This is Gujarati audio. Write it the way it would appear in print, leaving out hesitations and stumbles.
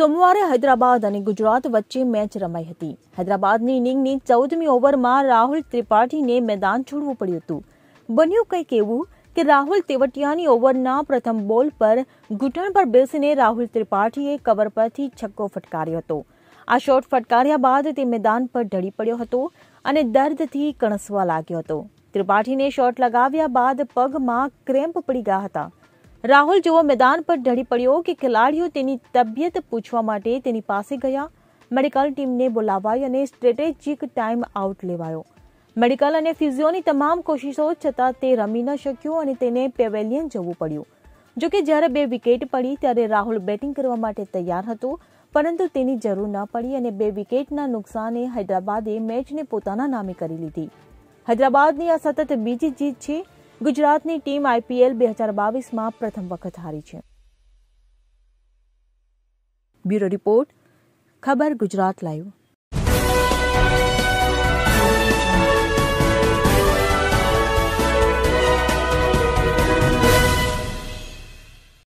સોમવારે હૈદરાબાદ અને ગુજરાત વચ્ચે મેચ રમાઈ હતી। હૈદરાબાદની ઇનિંગની 14મી ઓવરમાં રાહુલ ત્રિપાઠીને મેદાન છોડવું પડ્યું હતું। બન્યું કંઈક એવું કે રાહુલ તેવટિયાની ઓવરના પ્રથમ બોલ પર ઘૂંટણ પર બેસીને રાહુલ ત્રિપાઠીએ કવર પરથી છક્કો ફટકાર્યો હતો। આ શોટ ફટકાર્યા બાદ તે મેદાન પર ઢળી પડ્યો હતો અને દર્દથી કણસવા લાગ્યો હતો। ત્રિપાઠીને શોટ લગાવ્યા બાદ પગમાં ક્રેમ્પ પડી ગયા હતા। રાહુલ જેવો મેદાન પર ઢળી પડ્યો કે ખેલાડીઓ તેની તબિયત પૂછવા માટે તેની પાસે ગયા। મેડિકલ ટીમને બોલાવાઈ અને સ્ટ્રેટેજિક ટાઈમ આઉટ લેવાયો। મેડિકલ અને ફિઝિયોની તમામ કોશિશો છતાં તે રમી ન શક્યો અને તેને પેવેલિયન જવું પડ્યું। જોકે જ્યારે 2 વિકેટ પડી ત્યારે રાહુલ બેટિંગ કરવા માટે તૈયાર હતો, પરંતુ તેની જરૂર ન પડી અને 2 વિકેટના નુકસાને હૈદરાબાદે મેચને પોતાના નામે કરી લીધી। હૈદરાબાદની આ સતત બીજી જીત છે। ગુજરાતની ટીમ IPL 2022માં પ્રથમ વખત હારી છે। બ્યુરો રિપોર્ટ, ખબર ગુજરાત લાઈવ।